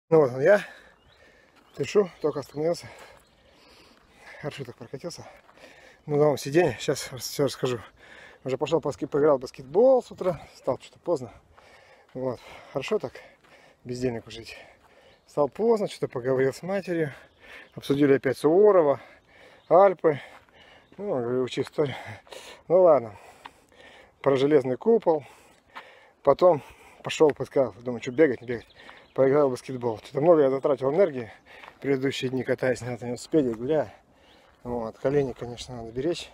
Ну вот он я, пишу, только остановился. Хорошо так прокатился. Ну, на новом сиденье, сейчас все расскажу. Уже пошел поиграл в баскетбол с утра, стал что-то поздно. Вот, хорошо так, бездельник жить. Стал поздно, что-то поговорил с матерью. Обсудили опять Суворова, Альпы. Ну, говорю, учи историю. Ну ладно, про железный купол. Потом пошел, поискал, думаю, что бегать, не бегать. Поиграл в баскетбол. Что-то много я затратил энергии в предыдущие дни, катаясь на велосипеде, гуляя. Вот, колени, конечно, надо беречь.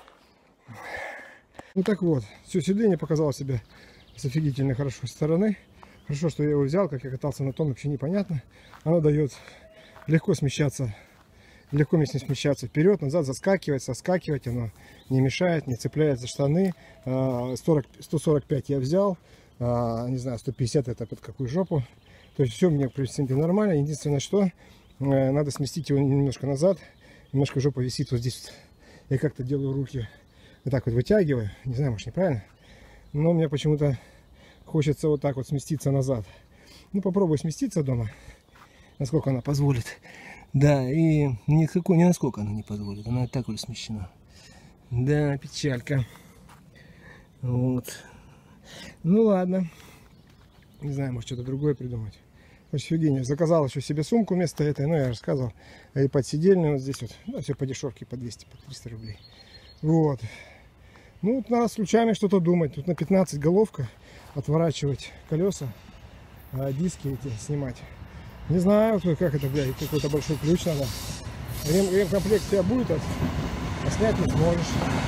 Ну так вот, все сиденье показало себя с офигительно хорошей стороны. Хорошо, что я его взял, как я катался на том, вообще непонятно. Оно дает легко смещаться, легко мне смещаться вперед, назад, заскакивать, соскакивать. Оно не мешает, не цепляет за штаны. 145 я взял, не знаю, 150 это под какую жопу. То есть все мне, в принципе, нормально. Единственное, что надо сместить его немножко назад. Немножко жопа висит вот здесь. Я как-то делаю руки, вот так вот вытягиваю. Не знаю, может, неправильно. Но мне почему-то хочется вот так вот сместиться назад. Ну, попробую сместиться дома, насколько она позволит. Да, и ни насколько она не позволит. Она так вот смещена. Да, печалька. Вот. Ну, ладно. Не знаю, может, что-то другое придумать. Офигенно. Заказал еще себе сумку вместо этой, ну, я рассказывал. И подсидельную вот здесь вот. Ну, все по дешевке, по 200, по 300 рублей. Вот. Ну, вот надо с ключами что-то думать. Тут на 15 головка. Отворачивать колеса, диски эти снимать. Не знаю, как это, блядь, какой-то большой ключ надо. Ремкомплект у тебя будет, а снять не сможешь.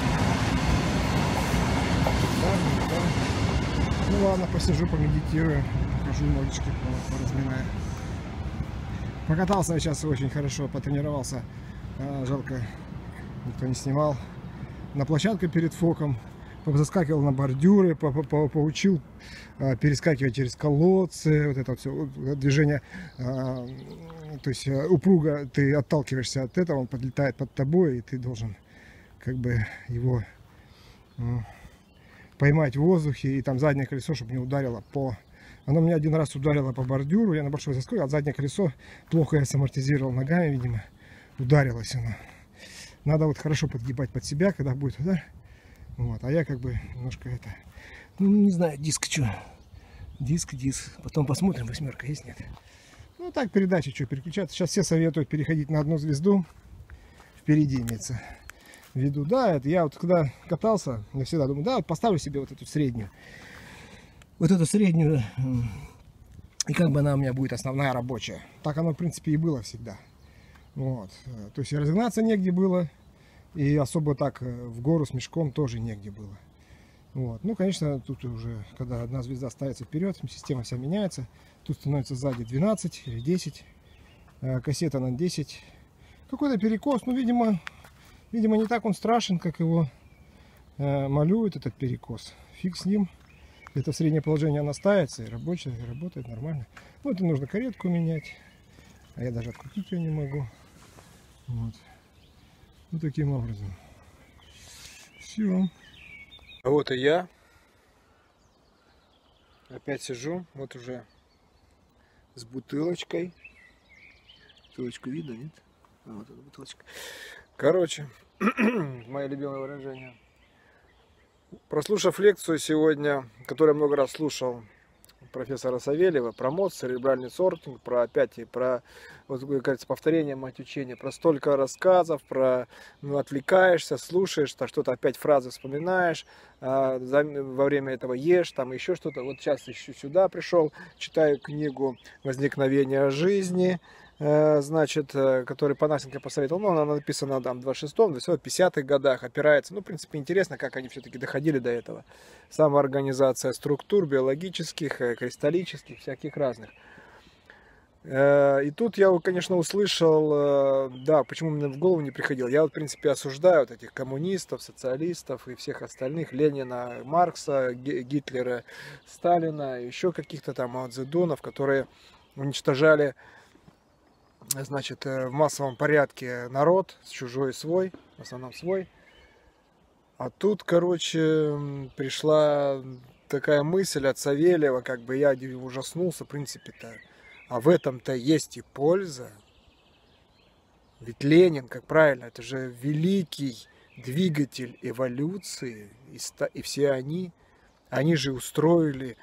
Да. Ну ладно, посижу, помедитирую. Покажу ножички, поразминаю. Покатался я сейчас очень хорошо, потренировался. Жалко, никто не снимал. На площадке перед фоком. Заскакивал на бордюры, поучил перескакивать через колодцы. Вот это все движение. То есть упруго ты отталкиваешься от этого, он подлетает под тобой, и ты должен как бы его поймать в воздухе. И там заднее колесо, чтобы не ударило по... Оно меня один раз ударило по бордюру, я на большой заскок, а заднее колесо плохо я самортизировал ногами, видимо, ударилось оно. Надо вот хорошо подгибать под себя, когда будет удар. Вот, а я как бы немножко это... Ну, не знаю, диск что. Диск. Потом посмотрим, восьмерка есть, нет. Ну, так, передачи, что переключаться. Сейчас все советуют переходить на одну звезду. Впереди имеется в виду. Да, это я вот когда катался, я всегда думаю, да, вот поставлю себе вот эту среднюю. Вот эту среднюю, и как бы она у меня будет основная рабочая. Так оно, в принципе, и было всегда. Вот. То есть разогнаться негде было, и особо так в гору с мешком тоже негде было. Вот. Ну, конечно, тут уже, когда одна звезда ставится вперед, система вся меняется. Тут становится сзади 12 или 10, кассета на 10. Какой-то перекос, ну, видимо, не так он страшен, как его малюют, этот перекос. Фиг с ним. Это в среднее положение она ставится и рабочая, и работает нормально. Ну, это нужно каретку менять, а я даже открутить ее не могу. Вот. Вот таким образом. Все. А вот и я. Опять сижу, вот уже с бутылочкой. Бутылочку видно, нет? А, вот эта бутылочка. Короче, мое любимое выражение. Прослушав лекцию сегодня, которую я много раз слушал, профессора Савельева, про мозг, церебральный сортинг, про опять и про, вот, кажется, повторение мать учения, про столько рассказов, про отвлекаешься, слушаешь, что-то опять фразы вспоминаешь, во время этого ешь, там еще что-то. Вот сейчас еще сюда пришел, читаю книгу «Возникновение жизни», значит, который Панасенко посоветовал, ну, она написана там в 26-м, 50-х годах, опирается, ну, в принципе, интересно, как они все-таки доходили до этого. Самоорганизация структур биологических, кристаллических, всяких разных. И тут я, конечно, услышал, да, почему мне в голову не приходило. Я, вот, в принципе, осуждаю вот этих коммунистов, социалистов и всех остальных, Ленина, Маркса, Гитлера, Сталина, еще каких-то там Мао Цзэдунов, которые уничтожали, значит, в массовом порядке народ, чужой и свой, в основном свой. А тут, короче, пришла такая мысль от Савельева, как бы я ужаснулся, в принципе-то. А в этом-то есть и польза. Ведь Ленин, как правильно, это же великий двигатель эволюции. И все они же устроили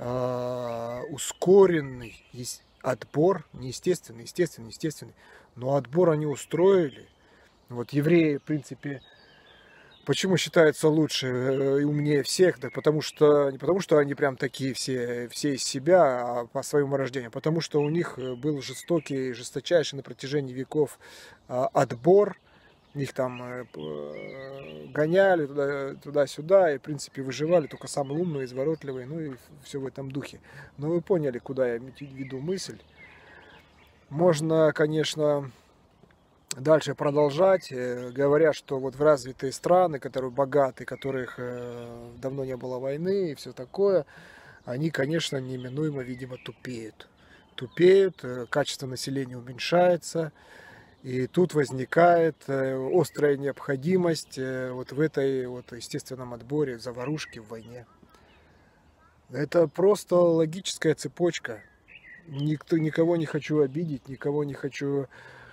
ускоренный отбор, не естественный, естественный, но отбор они устроили. Вот евреи, в принципе, почему считаются лучше и умнее всех? Да не потому что они прям такие все из себя, а по своему рождению, потому что у них был жестокий, жесточайший на протяжении веков отбор. Их там гоняли туда-сюда, и, в принципе, выживали только самые умные, изворотливые, ну и все в этом духе. Но вы поняли, куда я веду мысль. Можно, конечно, дальше продолжать, говоря, что вот в развитые страны, которые богаты, которых давно не было войны и все такое, они, конечно, неминуемо, видимо, тупеют. Тупеют, качество населения уменьшается. И тут возникает острая необходимость вот в этой вот естественном отборе, заварушке в войне. Это просто логическая цепочка. Никого не хочу обидеть, никого не хочу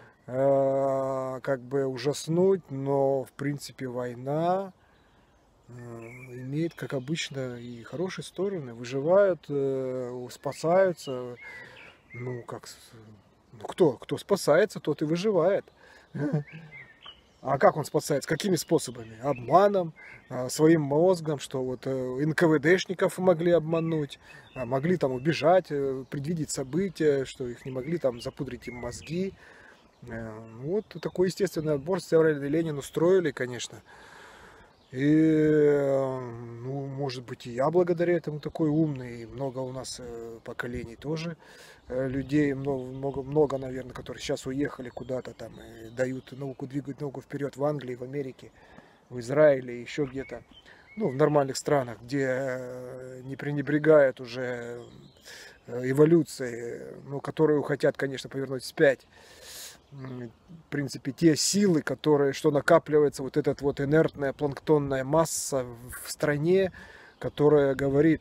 как бы ужаснуть, но в принципе война имеет, как обычно, и хорошие стороны. Выживают, спасаются, кто спасается, тот и выживает. А как он спасается? Какими способами? Обманом, своим мозгом, что вот НКВДшников могли обмануть, могли там убежать, предвидеть события, что их не могли там запудрить им мозги. Вот такой естественный отбор Сталин и Ленин устроили, конечно. И, может быть, и я благодаря этому такой умный. И много у нас поколений тоже людей, много, наверное, которые сейчас уехали куда-то там и дают науку, двигают науку вперед в Англии, в Америке, в Израиле, еще где-то. В нормальных странах, где не пренебрегают уже эволюцией, которую хотят, конечно, повернуть вспять. В принципе, те силы, что накапливается, вот эта вот инертная планктонная масса в стране, которая говорит,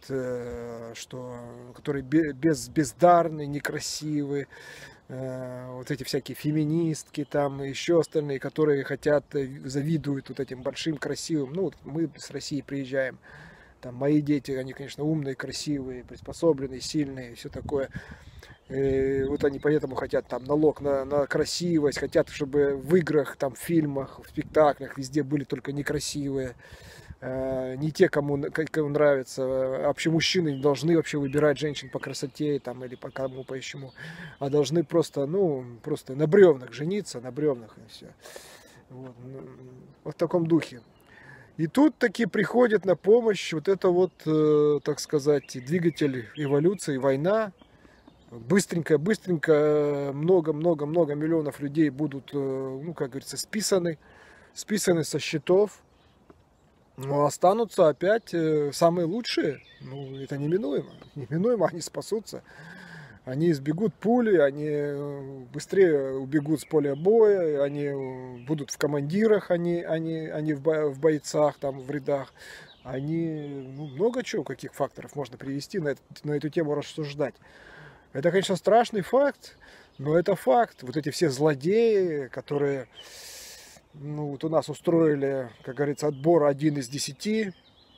которые бездарны, некрасивы, вот эти всякие феминистки там, и еще остальные, которые завидуют вот этим большим, красивым. Мы с России приезжаем, там мои дети, они, конечно, умные, красивые, приспособленные, сильные, все такое. И вот они поэтому хотят там налог на красивость, хотят, чтобы в играх, там, в фильмах, в спектаклях везде были только некрасивые, не те, кому нравится. Вообще мужчины не должны вообще выбирать женщин по красоте там, или по кому, по чему, а должны просто на бревнах жениться, на бревнах и все. Вот в таком духе. И тут таки приходит на помощь вот это вот, так сказать, двигатель эволюции, война. Быстренько, много миллионов людей будут, как говорится, списаны со счетов. Но останутся опять самые лучшие. Это неминуемо они спасутся. Они избегут пули, они быстрее убегут с поля боя, они будут в командирах, они в бойцах, там, в рядах. Они, много чего, каких факторов можно привести на эту тему рассуждать. Это, конечно, страшный факт, но это факт. Вот эти все злодеи, которые вот у нас устроили, как говорится, отбор 1 из 10,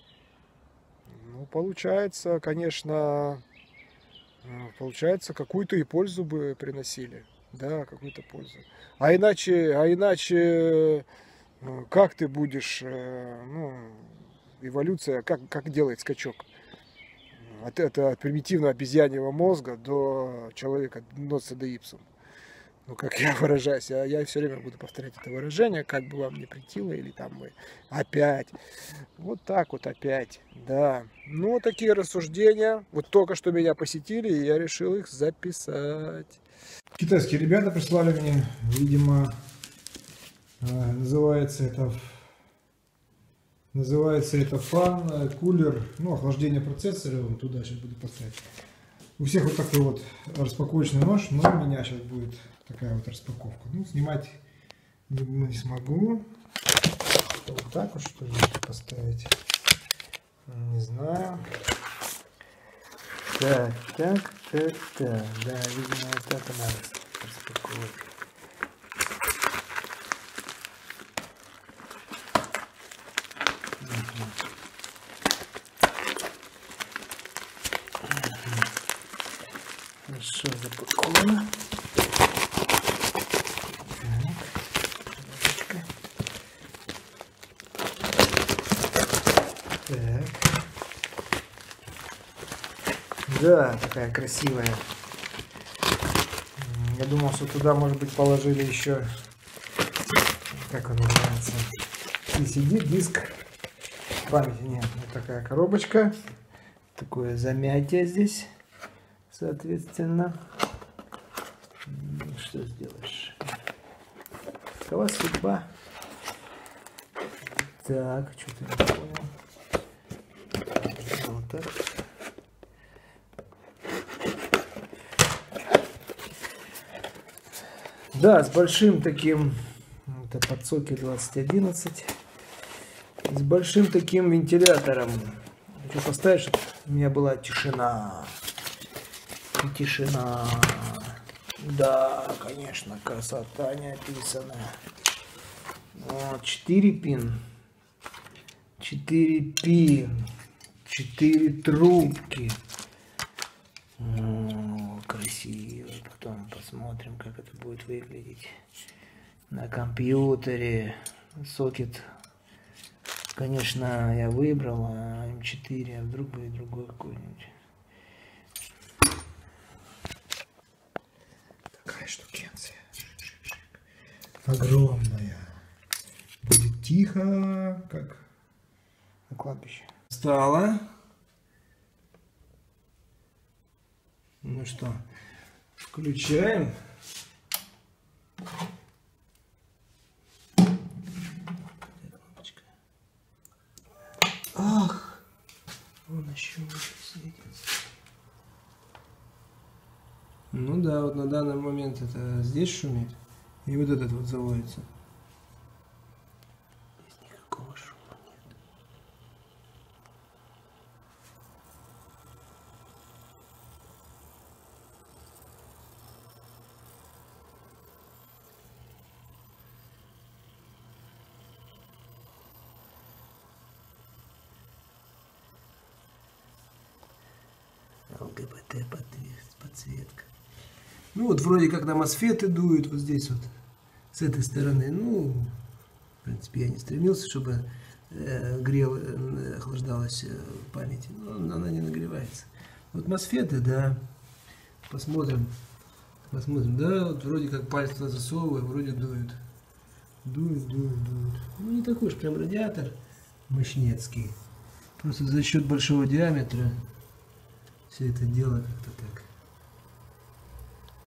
получается, конечно, какую-то и пользу бы приносили. Да, какую-то пользу. А иначе как ты будешь, эволюция, как делает скачок? От примитивного обезьяньего мозга до человека носа до ипсум. Как я выражаюсь, я все время буду повторять это выражение, как бы вам не претило, или там мы опять. Вот так вот опять, да. Такие рассуждения, вот только что меня посетили, и я решил их записать. Китайские ребята прислали мне, видимо, называется это фан, кулер, охлаждение процессора, вон туда сейчас буду поставить. У всех вот такой вот распаковочный нож, но у меня сейчас будет такая вот распаковка. Снимать не смогу. Вот так вот, что ли, поставить? Не знаю. Так. Да, видимо, вот это надо распаковывать. Хорошо запаковано. Так. Да, такая красивая. Я думал, что туда, может быть, положили еще, как он называется, CD, диск памяти. Нет, вот такая коробочка. Такое замятие здесь, соответственно. Что сделаешь? Какова судьба? Так, что-то не понял. Вот так. Да, с большим таким, это подсоки 2011, с большим таким вентилятором. Хочу поставить, чтобы у меня была тишина. Тишина. Да, конечно, красота не описана. Вот, 4 пин. 4 пин. 4 трубки. О, красиво. Потом посмотрим, как это будет выглядеть на компьютере. Сокет, конечно, я выбрал, а М4, а вдруг будет другой какой-нибудь. Такая штукенция. Огромная. Будет тихо, как На кладбище. стало. Ну что, включаем. Ах, Он еще светится. ну да, вот на данный момент это здесь шумит, и вот этот вот заводится. Здесь никакого шума нет. ЛГБТ подсветка. Ну вот вроде как на мосфеты дуют вот здесь вот, с этой стороны. Ну, в принципе, я не стремился, чтобы охлаждалась память, но она не нагревается. Вот мосфеты, да, посмотрим, да, вот вроде как палец туда засовываю, вроде дует. Дует. Ну не такой уж прям радиатор мощнецкий. Просто за счет большого диаметра все это дело как-то так.